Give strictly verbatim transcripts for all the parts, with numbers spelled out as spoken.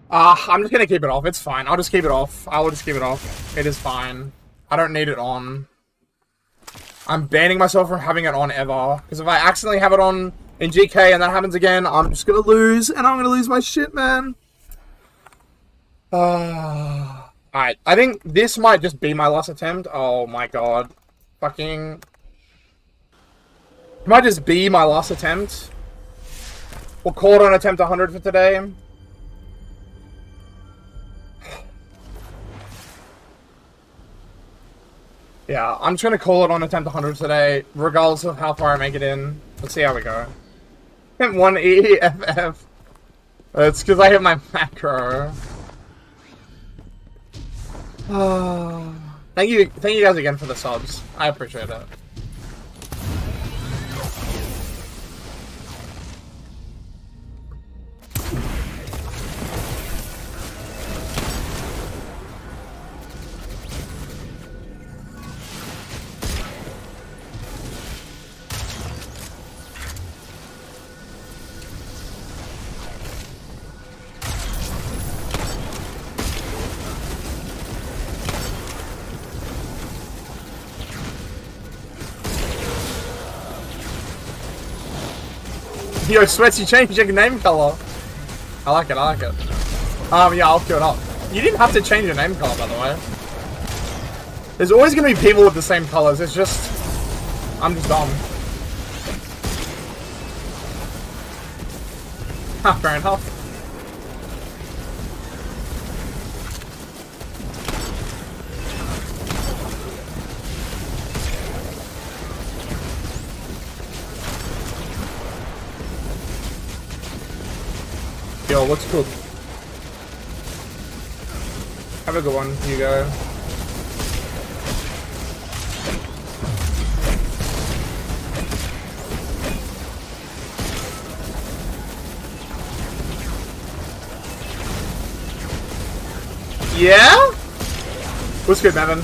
Ah, uh, I'm just gonna keep it off. It's fine. I'll just keep it off. I will just keep it off. It is fine. I don't need it on. I'm banning myself from having it on ever. Because if I accidentally have it on in G K and that happens again, I'm just gonna lose. And I'm gonna lose my shit, man. Uh, Alright, I think this might just be my last attempt. Oh my god. Fucking... It might just be my last attempt. We'll call it on attempt one hundred for today. Yeah, I'm just gonna call it on attempt one hundred today, regardless of how far I make it in. Let's see how we go. Hit one E F F. It's because I hit my macro. Oh, thank you, thank you guys again for the subs. I appreciate it. Yo, Sweats, you changed your name color. I like it, I like it. Um, yeah, I'll queue it up. You didn't have to change your name color, by the way. There's always gonna be people with the same colors, it's just... I'm just dumb. Ha, fair enough. Yo, what's cool? Have a good one, Hugo. Yeah? What's good, Mevin?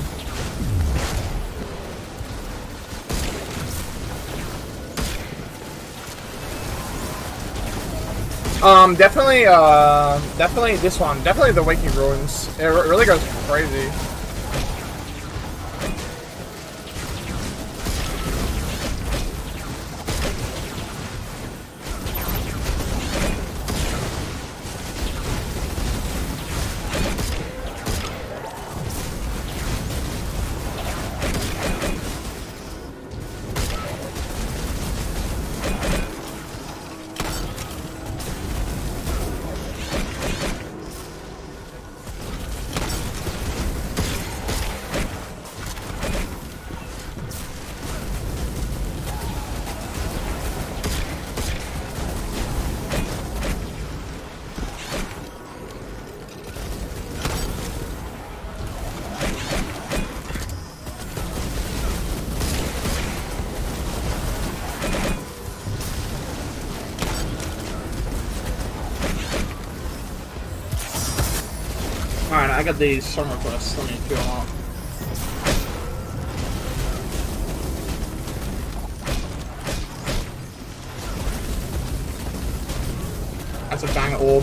Um, definitely, uh, definitely this one. Definitely the Waking Ruins. It really goes crazy. Alright, I got these song requests. Let me kill them off. That's a bang orb.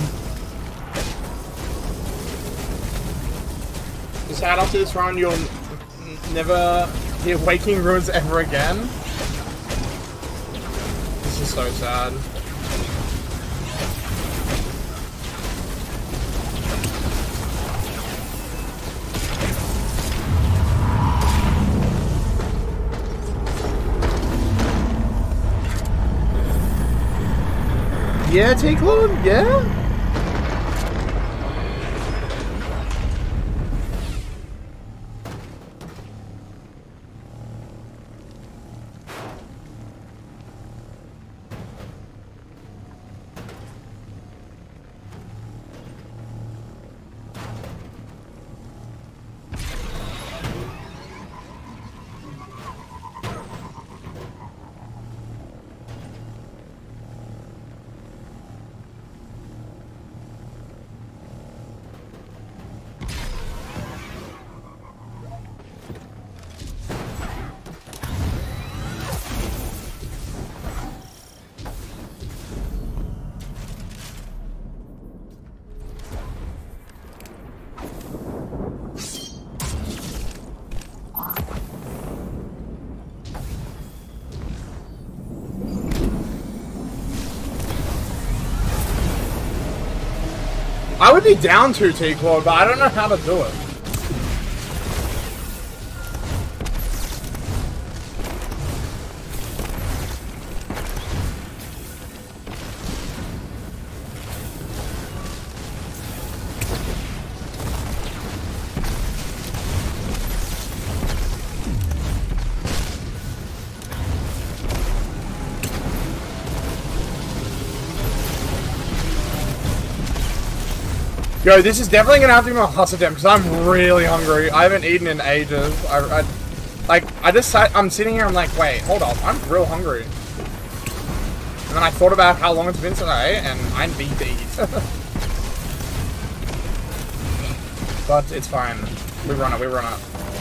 Just add after this round, you'll never hear Waking Ruins ever again. This is so sad. Yeah, take long, yeah? I would be down to T-Claw, but I don't know how to do it. Yo, this is definitely gonna have to be my last attempt because I'm really hungry. I haven't eaten in ages. I, I like, I just sat, I'm sitting here. I'm like, wait, hold up, I'm real hungry. And then I thought about how long it's been since I ate, and I need to eat. But it's fine. We run it. We run it.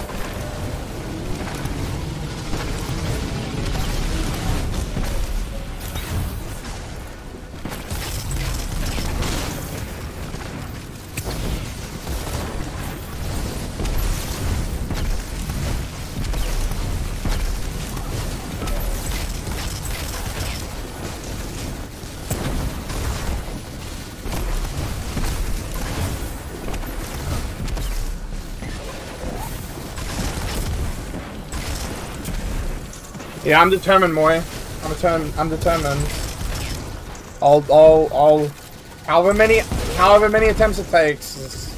Yeah, I'm determined, Moy. I'm determined. I'm determined. I'll, I'll, I'll, however many, however many attempts it takes.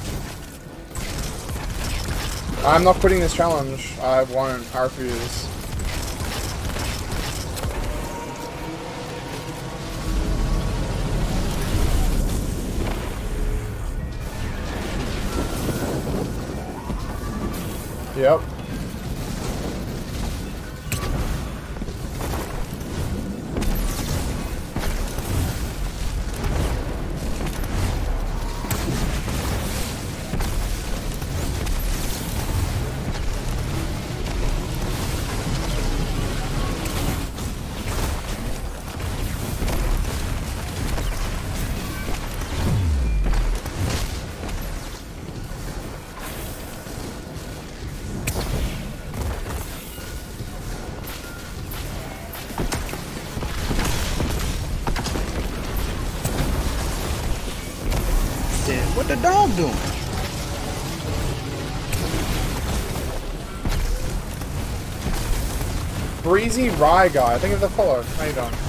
I'm not quitting this challenge. I won't. I refuse. Yep. What the dog doing? Breezy Rye Guy. I think it's a follow. How you doing?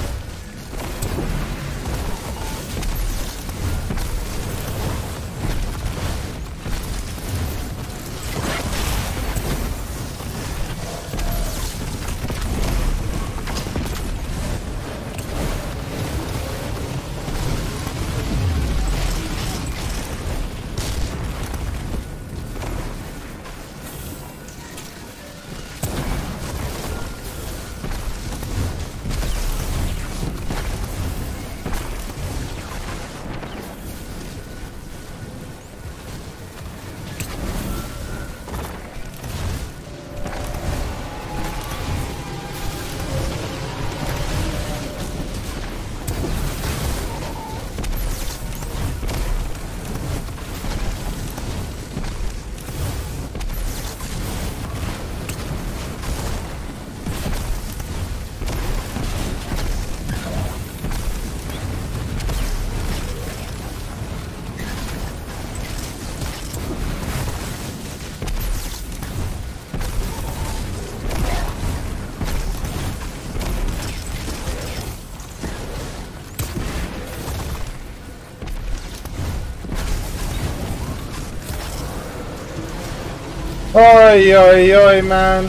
Oi, oi, oi, man.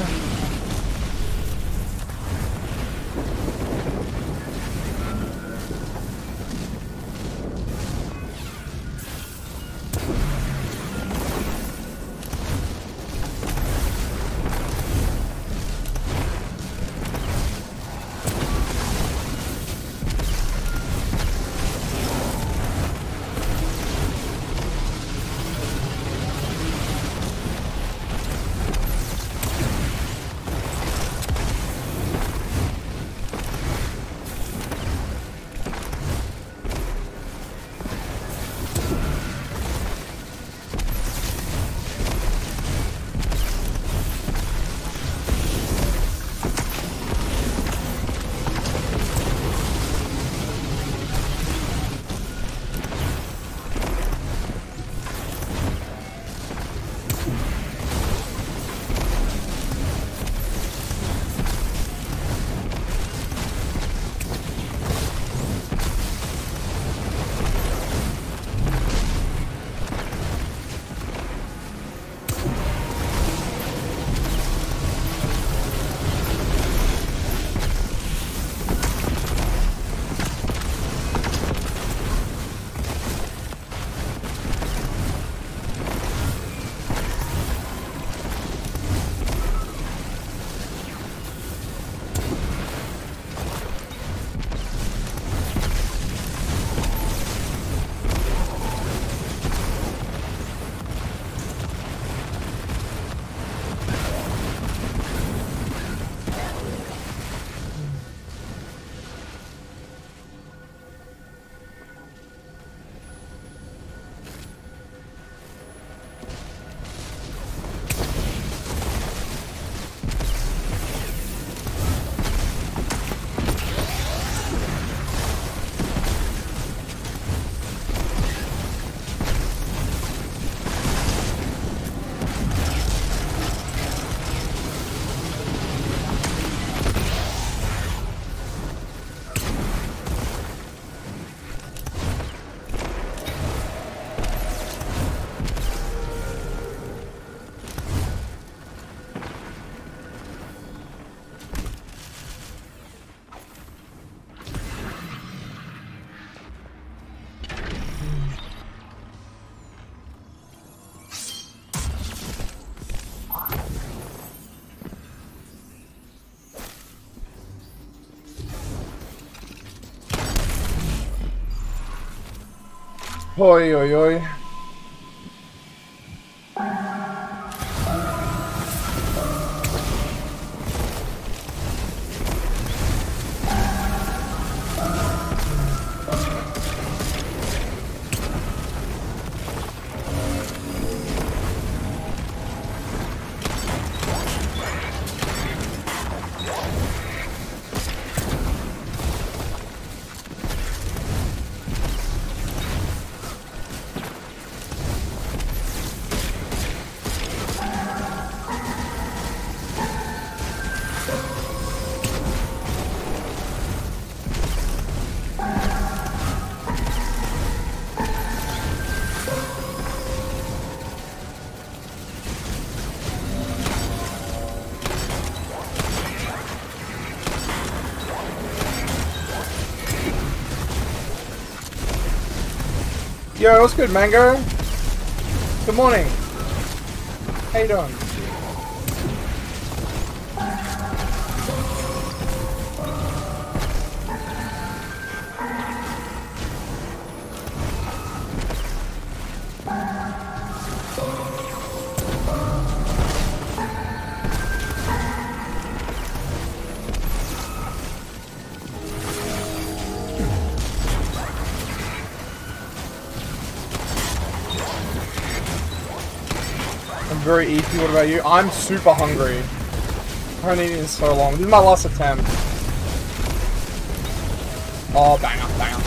Oi, oi, oi. Yo, what's good, Mango? Good morning. How you doing? Very easy. What about you? I'm super hungry. I haven't eaten in so long. This is my last attempt. Oh, banger, banger.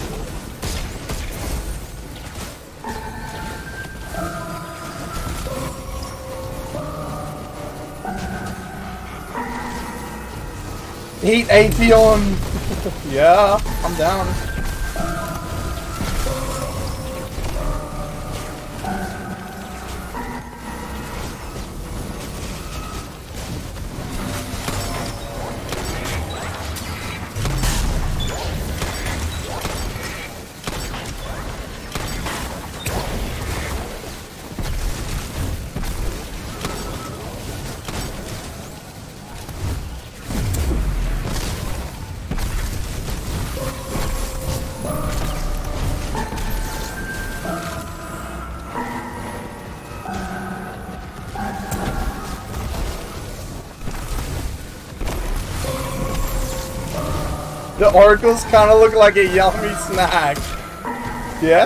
Eat Atheon. Yeah, I'm down. The oracles kind of look like a yummy snack. Yeah?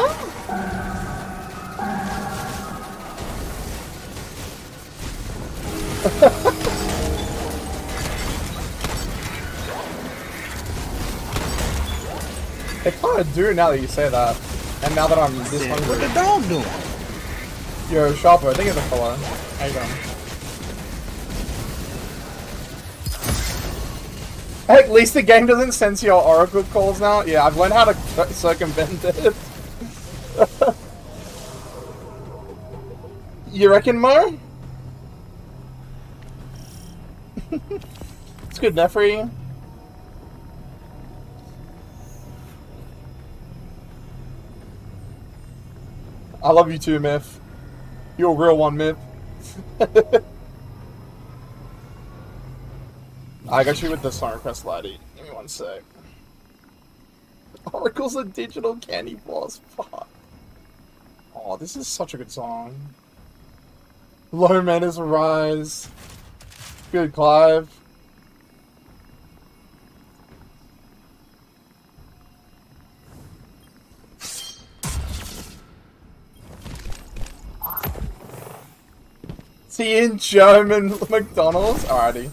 They kind of do now that you say that. And now that I'm this hungry. What the dog doing? Yo, Shopper, I think it's a fella. How you doing? At least the game doesn't censor your oracle calls now. Yeah, I've learned how to circumvent it. You reckon, Mo? It's good enough for you. I love you too, Myth. You're a real one, Myth. I got you with the song request, laddie. Give me one sec. Oracle's a digital candy floss. Fuck. Oh, this is such a good song. Low Manners Rise. Good, Clive. See you in German McDonald's? Alrighty.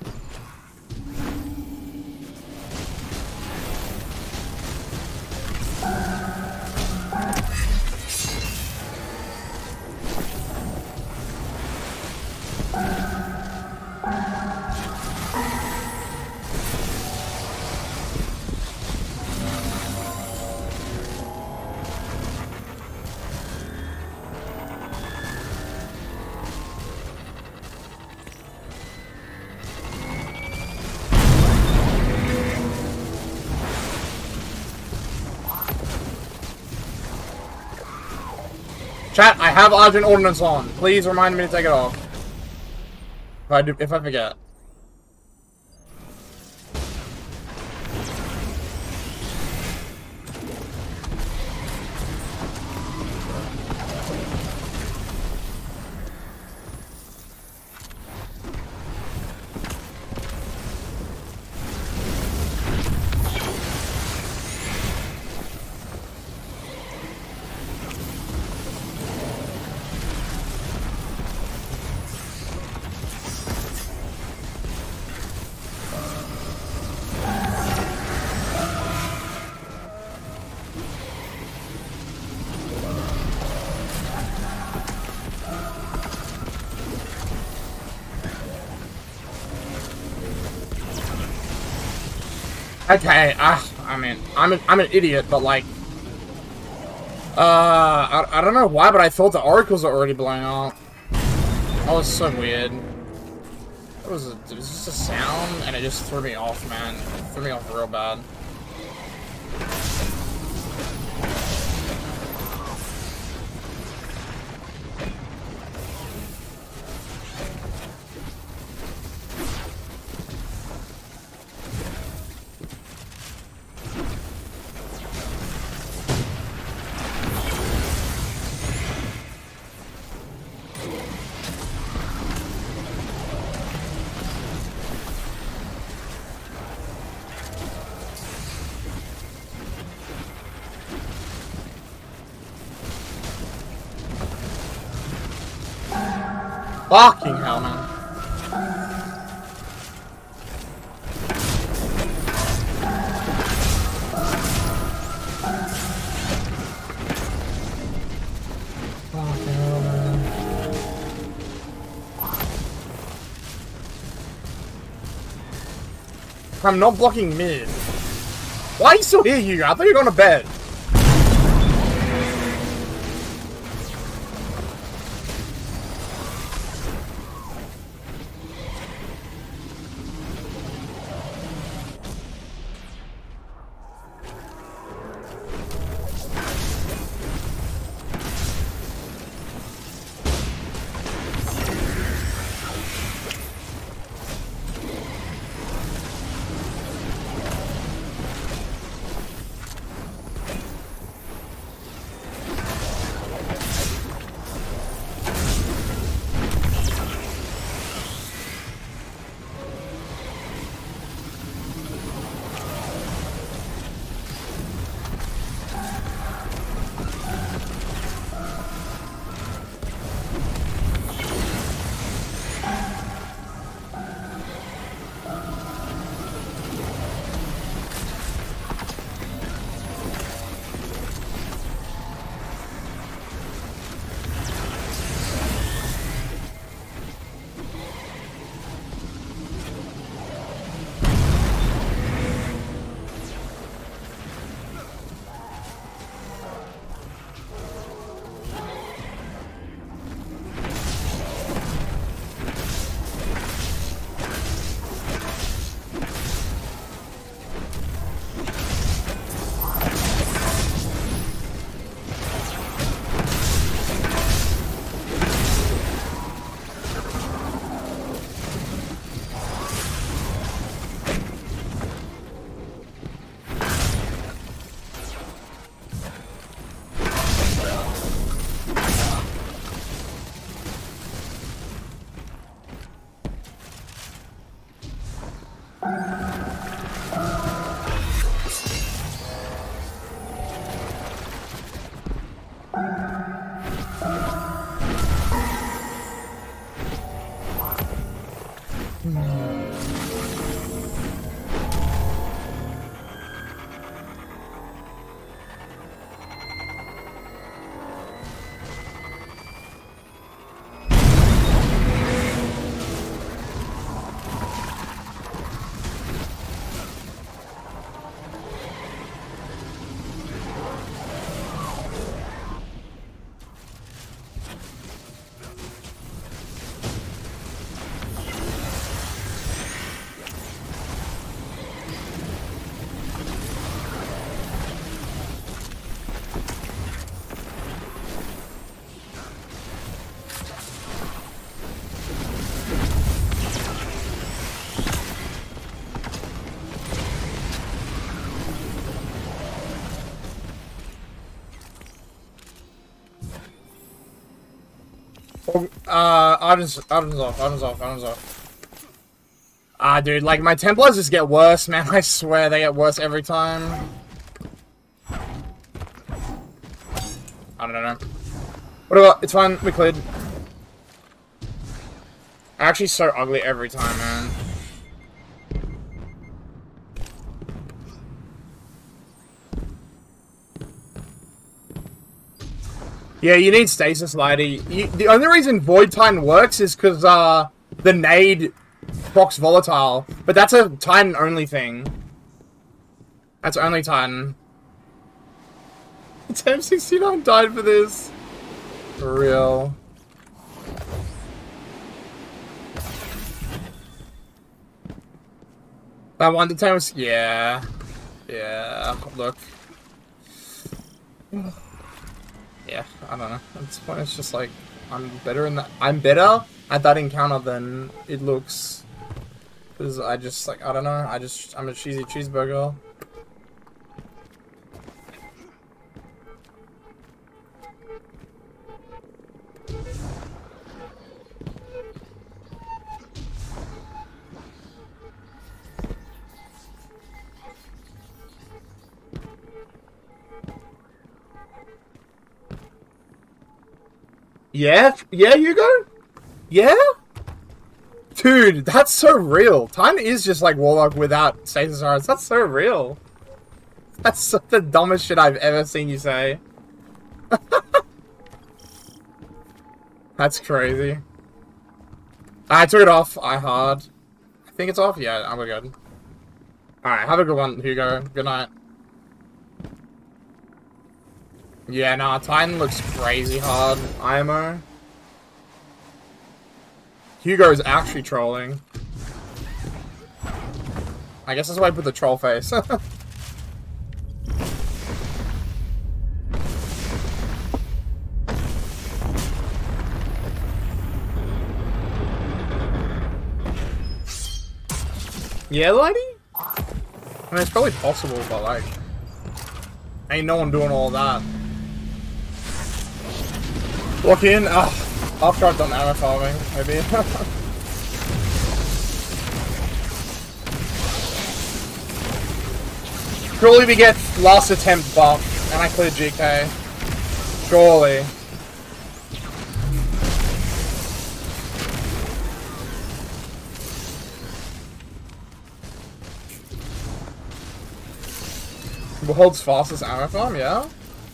Chat, I have Argent Ordnance on. Please remind me to take it off. If I do, if I forget. Okay, uh, I mean, I'm an, I'm an idiot, but like, uh, I, I don't know why, but I thought the oracles are already blowing up. That was so weird. It was, a, it was just a sound, and it just threw me off, man. It threw me off real bad. Fucking hell, man. Fucking hell, man. I'm not blocking mid. Why are you still here, you? I thought you were going to bed. Uh, items, items off, items off, items off. Ah, dude, like, my Templars just get worse, man. I swear they get worse every time. I don't know. Whatever, it's fine, we cleared. Actually, so ugly every time, man. Yeah, you need Stasis Lady. You, the only reason Void Titan works is because uh, the nade procs Volatile. But that's a Titan-only thing. That's only Titan. Tem sixty-nine died for this. For real. That one to ten was... Yeah. Yeah. Look. Yeah, I don't know. At this point, it's just like... I'm better in that... I'm better at that encounter than it looks. Because I just, like, I don't know. I just... I'm a cheesy cheeseburger. Yeah? Yeah, Hugo? Yeah? Dude, that's so real. Time is just like Warlock without stasis arts. That's so real. That's so the dumbest shit I've ever seen you say. That's crazy. I took it off. I hard. I think it's off. Yeah, I'm good. Alright, have a good one, Hugo. Good night. Yeah, nah, Titan looks crazy hard. I M O. Hugo is actually trolling. I guess that's why I put the troll face. Yeah, lady? I mean, it's probably possible, but like... Ain't no one doing all that. Lock in? Ah, after I've done arrow farming, maybe. Surely we get last attempt buff, and I clear G K. Surely. World's fastest arrow farm, yeah?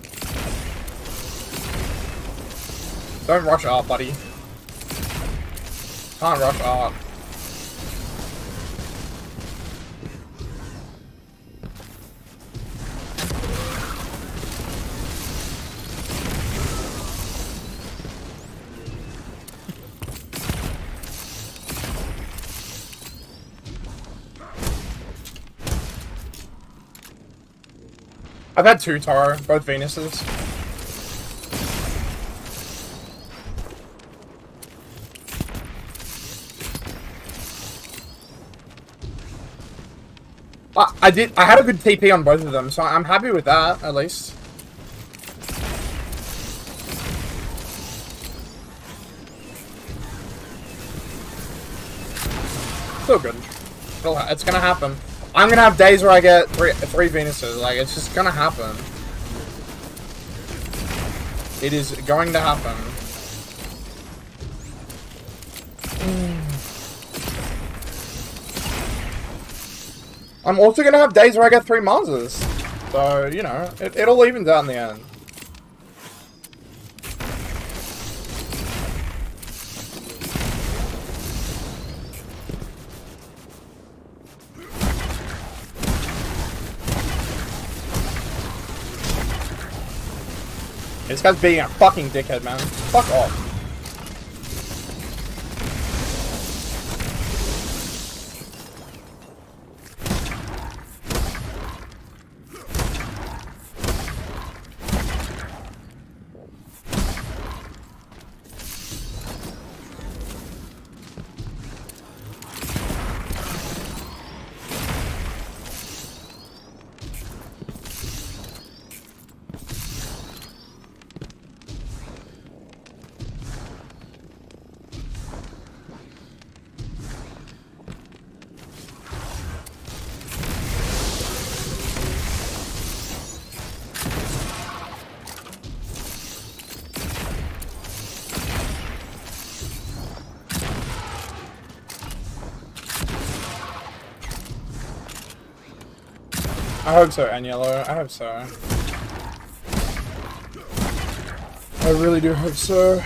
Don't rush art, buddy. Can't rush art. I've had two Taro, both Venuses. I, I did. I had a good T P on both of them, so I'm happy with that, at least. Still good. Still, it's gonna happen. I'm gonna have days where I get three, three Venuses. Like, it's just gonna happen. It is going to happen. I'm also gonna have days where I get three Marses. So, you know, it, it all evens out in the end. This guy's being a fucking dickhead, man. Fuck off. I hope so, Agnello. I hope so. I really do hope so.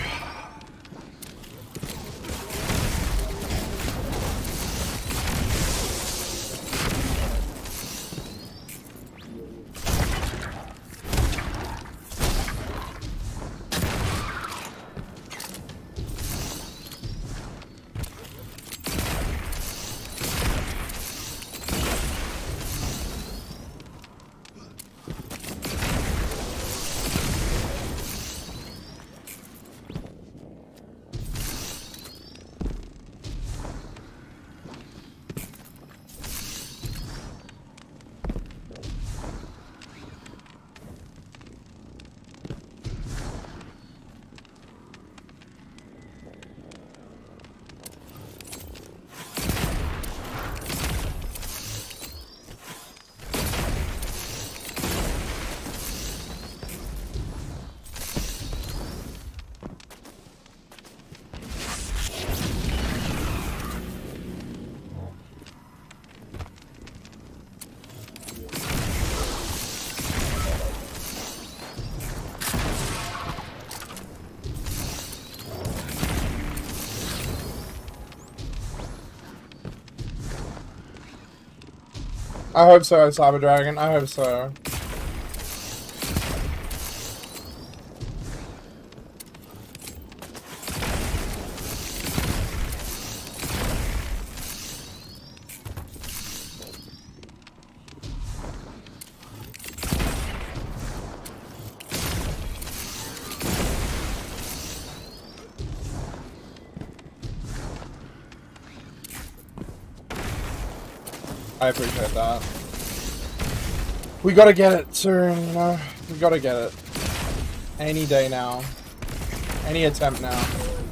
I hope so, Cyber Dragon. I hope so. I appreciate that. We gotta get it soon, you know? We gotta get it. Any day now. Any attempt now.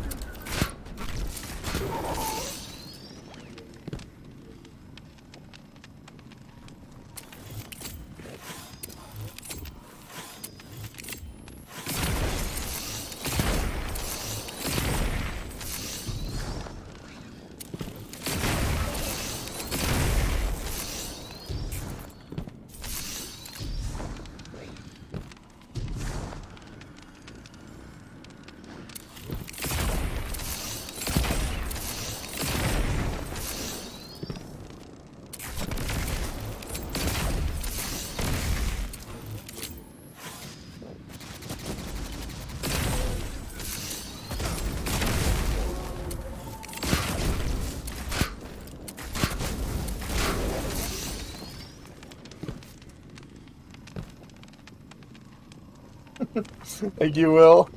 Thank you, Will.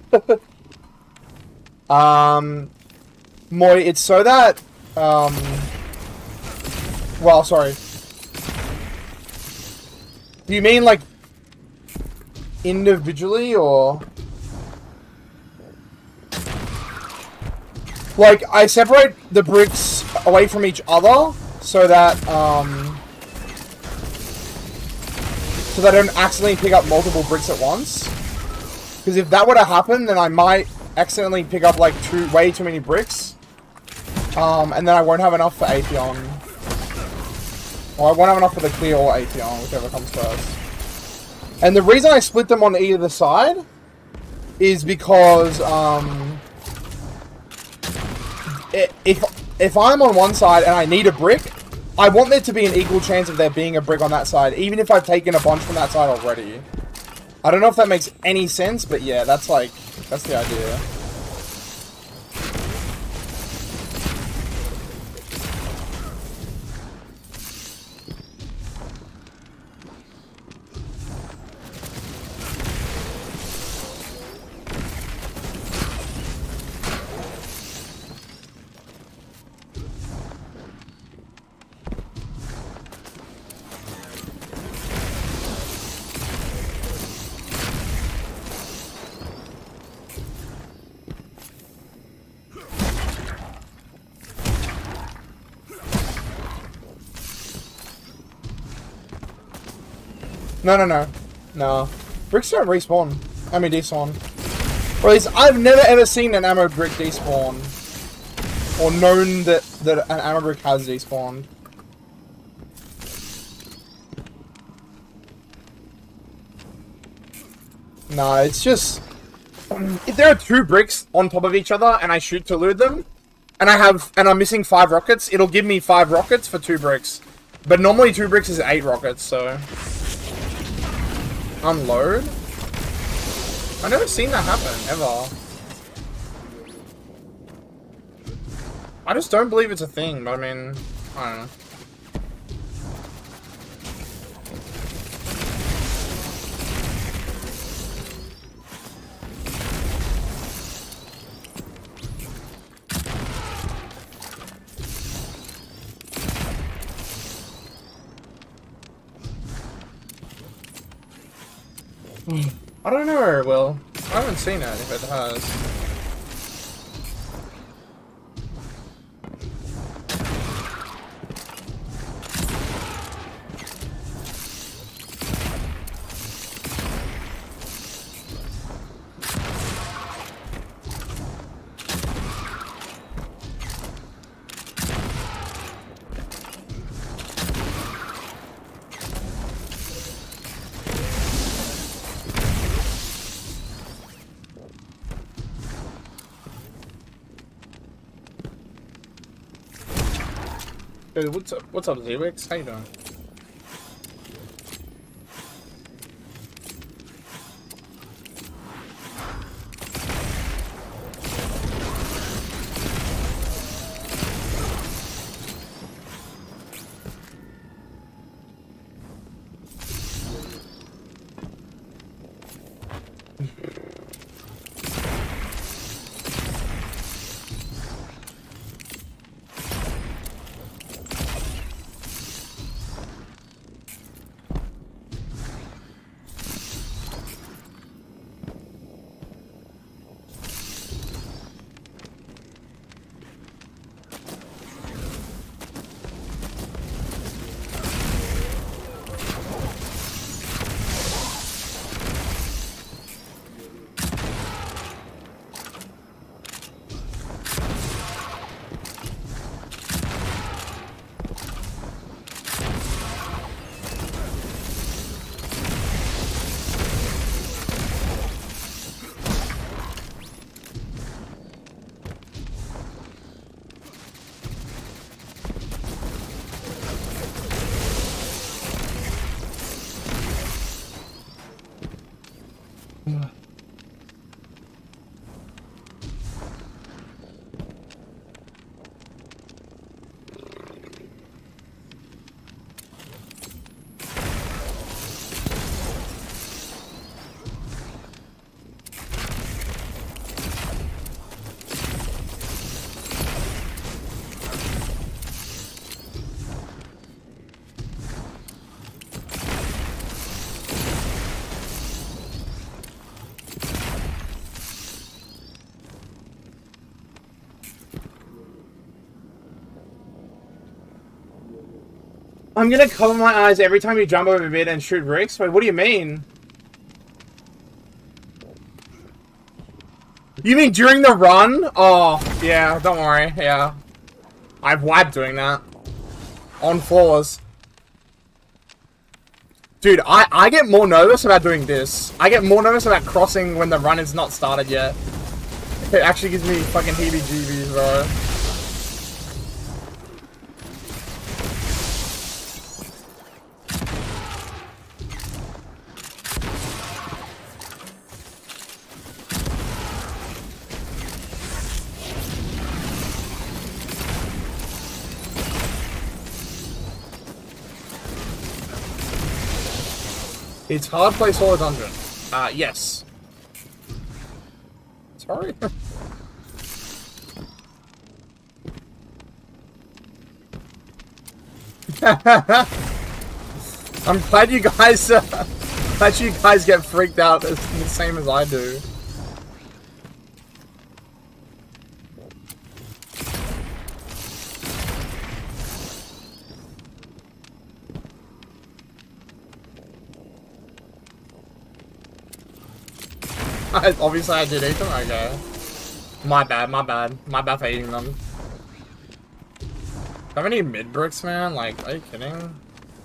um, Moy, it's so that, um, well, sorry. Do you mean, like, individually, or? Like, I separate the bricks away from each other, so that, um, so that I don't accidentally pick up multiple bricks at once. Because if that were to happen, then I might accidentally pick up, like, too, way too many bricks. Um, and then I won't have enough for Atheon. Or I won't have enough for the clear or Atheon, whichever comes first. And the reason I split them on either side is because, um... if, if I'm on one side and I need a brick, I want there to be an equal chance of there being a brick on that side, even if I've taken a bunch from that side already. I don't know if that makes any sense, but yeah, that's like, that's the idea. No, no, no. No. Bricks don't respawn. I mean, despawn. Or at least, I've never ever seen an ammo brick despawn. Or known that, that an ammo brick has despawned. No, it's just... If there are two bricks on top of each other, and I shoot to loot them, and I have, and I'm missing five rockets, it'll give me five rockets for two bricks. But normally two bricks is eight rockets, so... Unload? I've never seen that happen, ever. I just don't believe it's a thing, but I mean, I don't know. I don't know where it will. I haven't seen it if it has. Dude, what's up? What's up, Z-Wix? How you doing? I'm gonna cover my eyes every time you jump over a bit and shoot bricks? Wait, what do you mean? You mean during the run? Oh, yeah, don't worry, yeah. I've wiped doing that. On floors. Dude, I, I get more nervous about doing this. I get more nervous about crossing when the run is not started yet. It actually gives me fucking heebie-jeebies, bro. It's hard play solo dungeon. Uh, yes. Sorry. I'm glad you guys, uh, glad you guys get freaked out the same as I do. Obviously I did eat them, okay. My bad, my bad. My bad for eating them. Do I have any mid bricks, man? Like, are you kidding?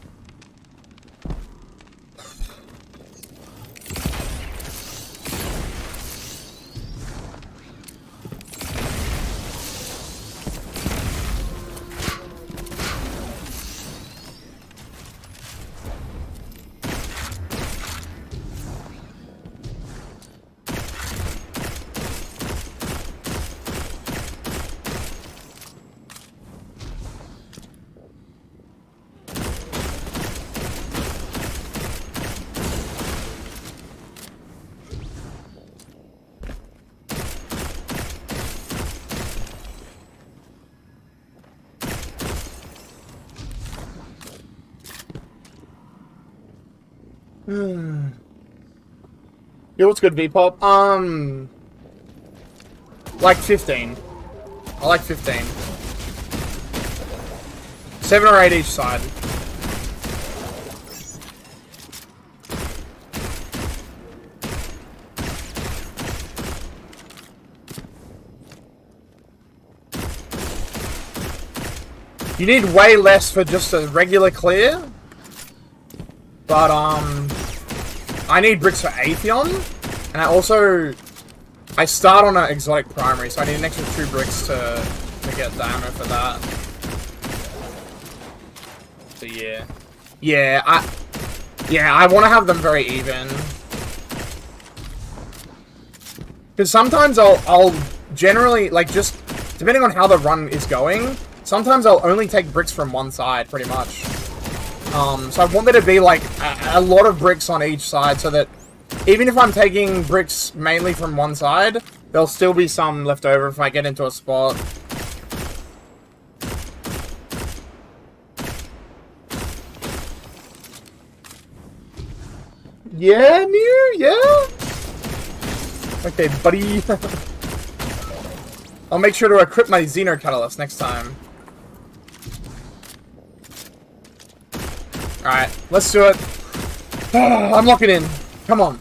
Yo, what's good, V-Pop? Um, like fifteen. I like fifteen. Seven or eight each side. You need way less for just a regular clear. But, um, I need bricks for Atheon, and I also, I start on an exotic primary, so I need an extra two bricks to, to get the ammo for that. So yeah. Yeah, I, yeah, I want to have them very even. Because sometimes I'll, I'll generally, like, just, depending on how the run is going, sometimes I'll only take bricks from one side, pretty much. Um, so I want there to be, like, a, a lot of bricks on each side so that even if I'm taking bricks mainly from one side, there'll still be some left over if I get into a spot. Yeah, Mew, yeah? Okay, buddy. I'll make sure to equip my Xeno Catalyst next time. Alright, let's do it. I'm locking in. Come on.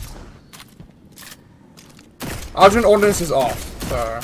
Argent Ordnance is off, so...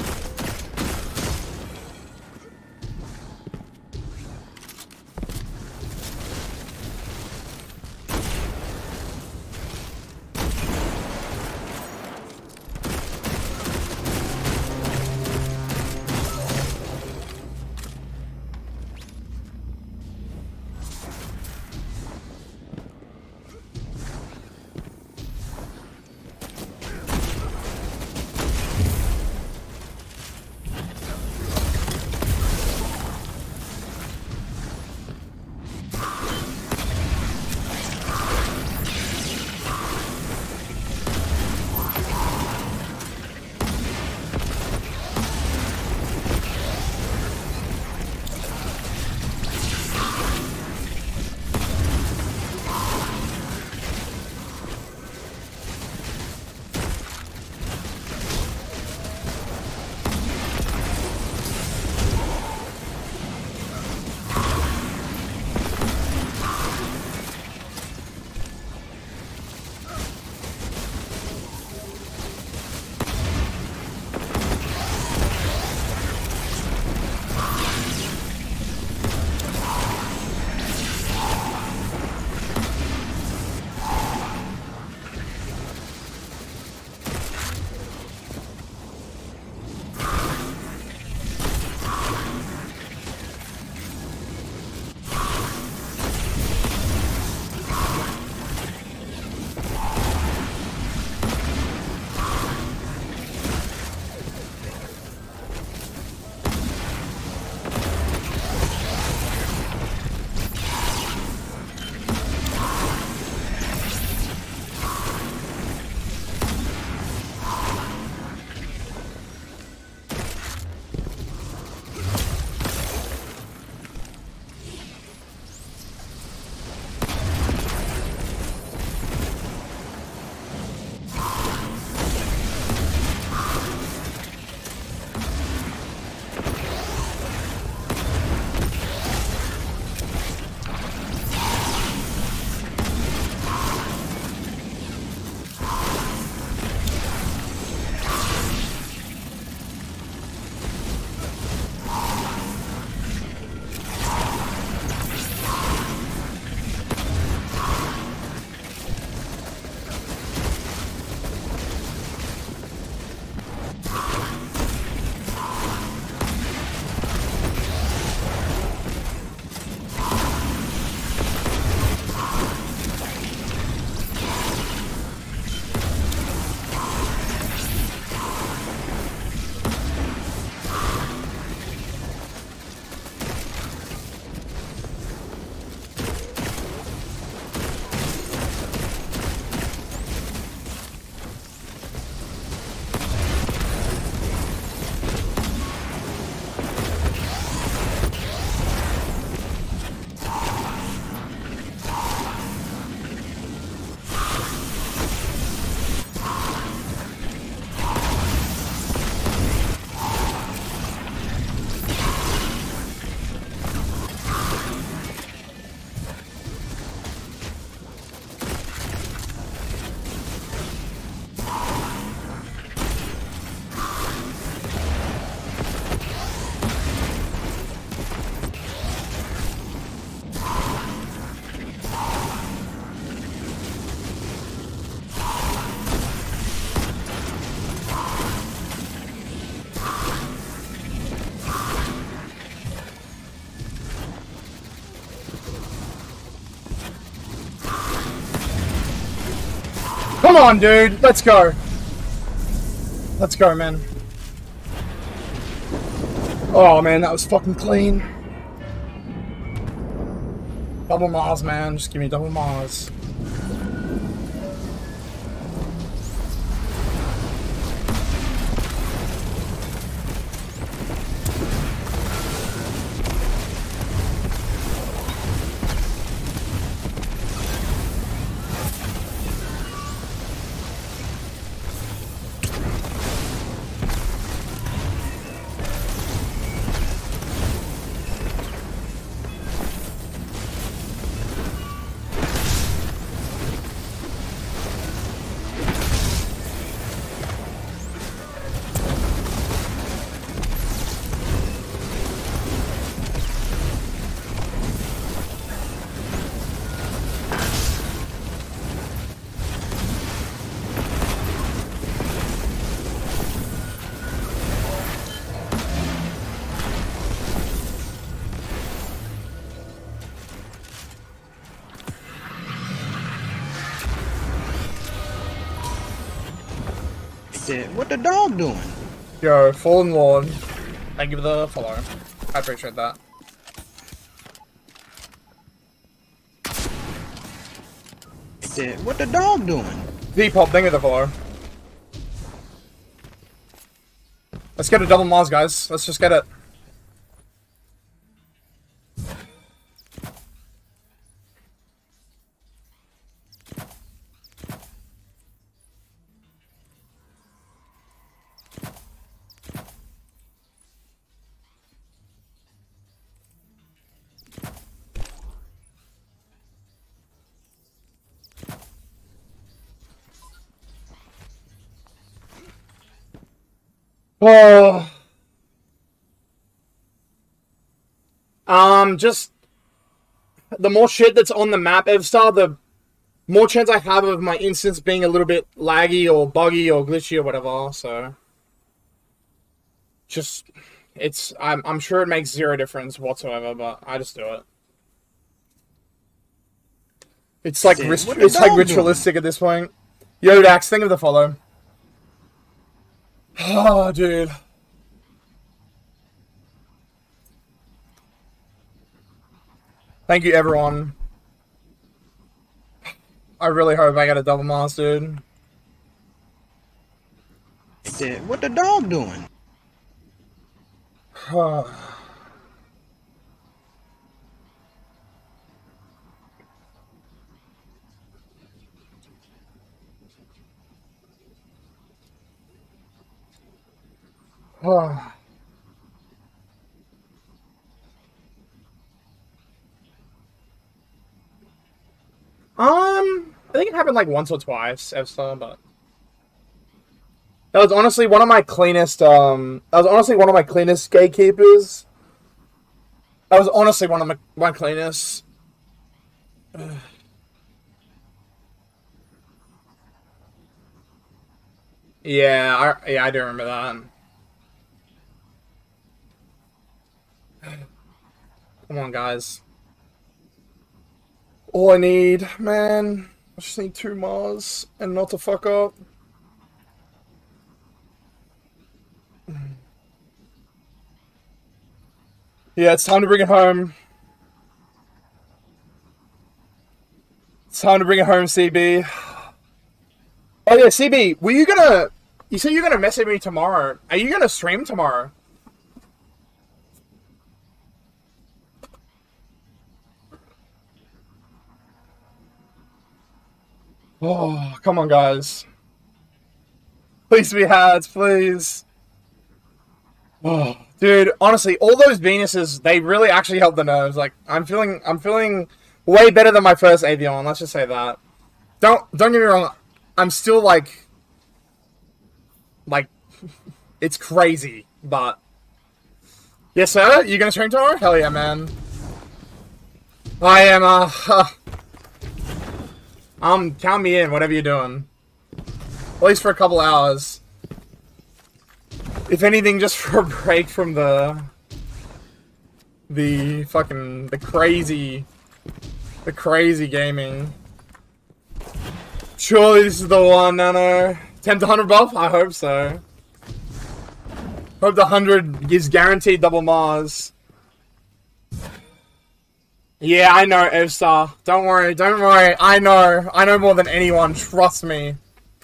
Come on, dude. Let's go. Let's go, man. Oh, man, that was fucking clean. Double Mars, man. Just give me double Mars. Said, what the dog doing? Yo, Fallen Lord. Thank you for the follow. I appreciate that. Said, what the dog doing? Depop, thank you for the follow. Let's get a double Mars, guys. Let's just get it. Oh. Um, just the more shit that's on the map, Evstar, the more chance I have of my instance being a little bit laggy or buggy or glitchy or whatever. So, just it's I'm I'm sure it makes zero difference whatsoever, but I just do it. It's like rit it's like ritualistic at this point. Yo, Dax, think of the follow. Oh, dude. Thank you, everyone. I really hope I get a double Mars, dude. Said, what the dog doing? Oh. Um, I think it happened like once or twice, Evstar, but that was honestly one of my cleanest. Um, that was honestly one of my cleanest gatekeepers. That was honestly one of my my cleanest. Yeah, I yeah I do remember that. Come on, guys. All I need, man, I just need two Mars and not to fuck up. Yeah, it's time to bring it home. It's time to bring it home, C B. Oh yeah, C B, were you gonna... You said you're gonna message me tomorrow. Are you gonna stream tomorrow? Oh, come on, guys. Please be Hads, please. Oh, dude, honestly, all those Venuses, they really actually help the nerves. Like, I'm feeling, I'm feeling way better than my first Atheon. Let's just say that. Don't, don't get me wrong. I'm still like, like, it's crazy, but yes, sir. You gonna stream tomorrow? Hell yeah, man. I am. Uh, uh um, count me in. Whatever you're doing, at least for a couple hours. If anything, just for a break from the, the fucking, the crazy, the crazy gaming. Surely this is the one, Nano. ten to one hundred buff? I hope so. Hope the one hundred gives guaranteed double Mars. Yeah, I know, Evstar. Don't worry, don't worry. I know. I know more than anyone. Trust me.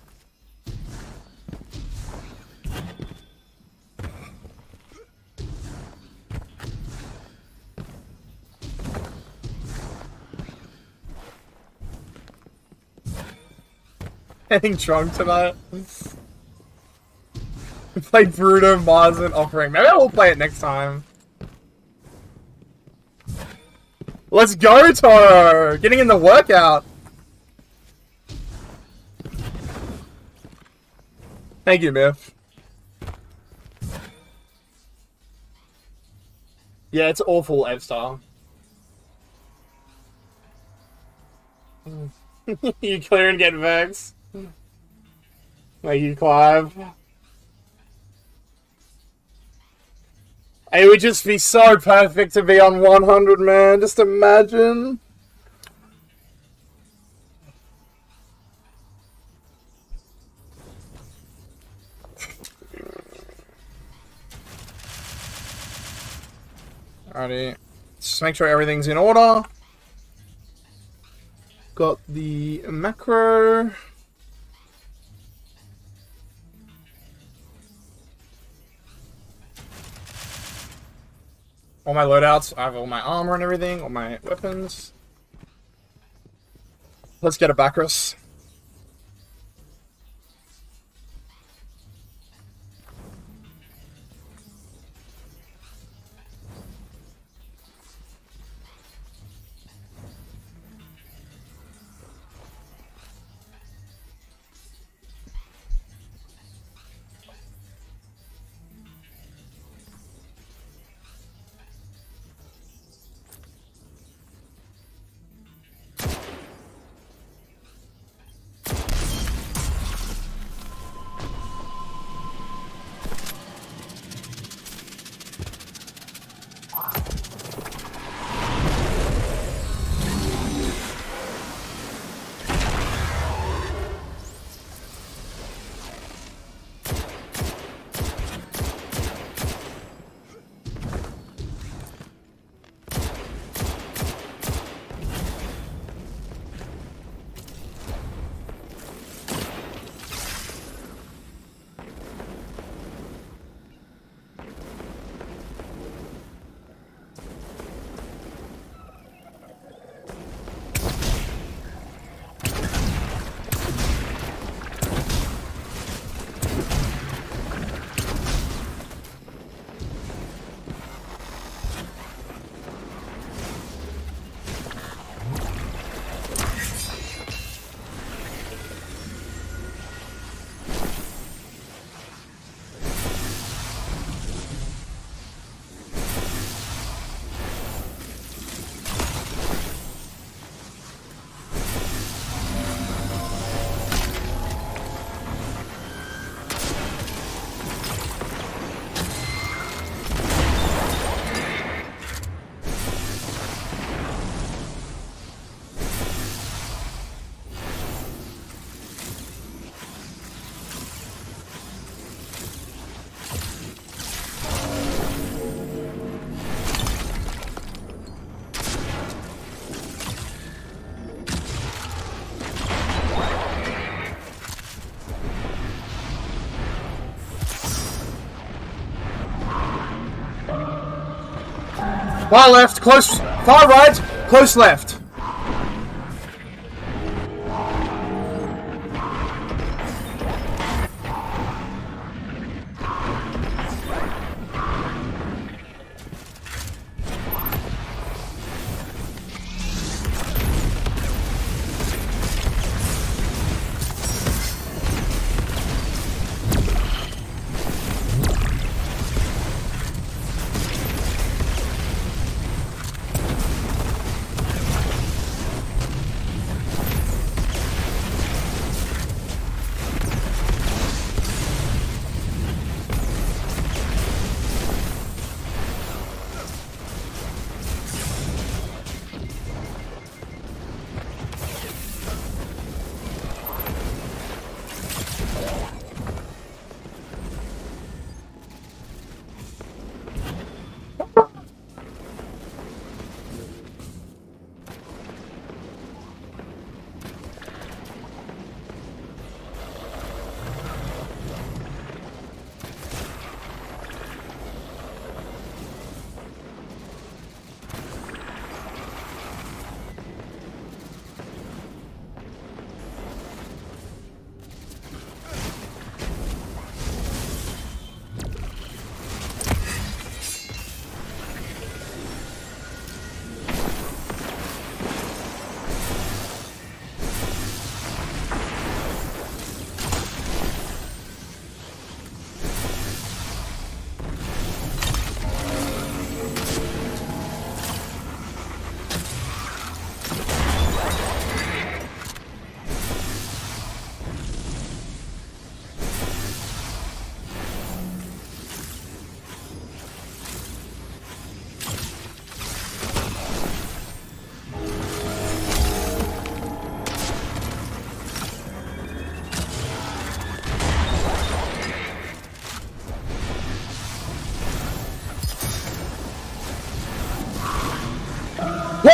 Getting drunk tonight. We played Bruno, Mars, and Offering. Maybe I will play it next time. Let's go, Toro! Getting in the workout. Thank you, Myth. Yeah, it's awful, Evstar. You clear and get vexed. Thank you, Clive. It would just be so perfect to be on one hundred, man. Just imagine. Alrighty. Just make sure everything's in order. Got the macro. All my loadouts. I have all my armor and everything. All my weapons. Let's get a Bacchus. Far left, close, far right, close left.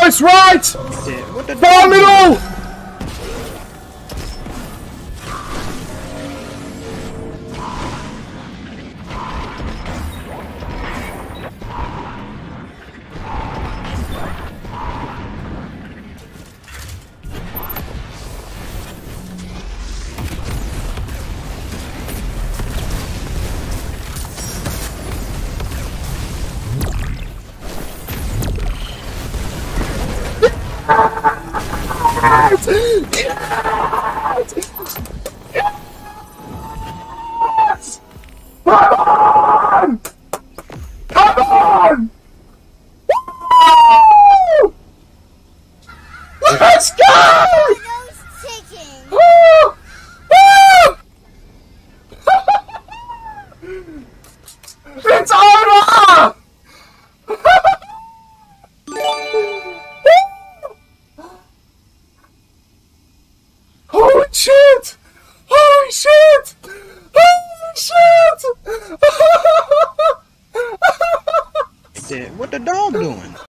Close right! Shit, what the Far dog doing? middle! Yes! Yes! Come on! Come on! Woo! Let's go! Woo! Woo! It's over! Holy shit! Holy shit! Holy shit! Shit, what the dog doing?